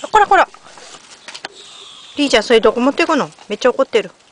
こらこら。リーちゃん、それどこ持ってくの？めっちゃ怒ってる。